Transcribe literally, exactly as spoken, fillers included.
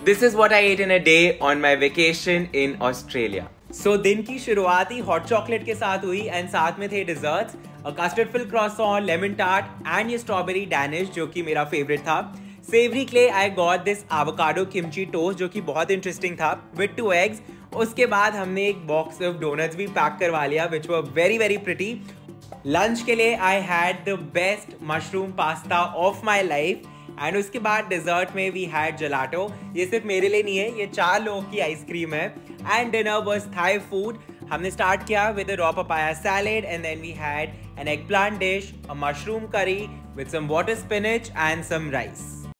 This is what I ate in a day on my vacation in Australia. So दिन की शुरुआत ही hot chocolate के साथ हुई एंड साथ में थे desserts, a custard fill croissant, lemon tart and ये स्ट्रॉबेरी डैनिश जो कि मेरा फेवरेट था. सेवरी के लिए I got this avocado kimchi toast जो कि बहुत इंटरेस्टिंग था विद टू एग्स. उसके बाद हमने एक बॉक्स ऑफ डोनट्स भी पैक करवा लिया which were very very pretty. Lunch के लिए I had the best mushroom pasta of my life and उसके बाद डिजर्ट में वी हैड जलाटो. ये सिर्फ मेरे लिए नहीं है, ये चार लोगों की आइसक्रीम है. And dinner was Thai food. हमने स्टार्ट किया with a raw papaya salad and then we had an eggplant dish, a mushroom curry with some water spinach and some rice.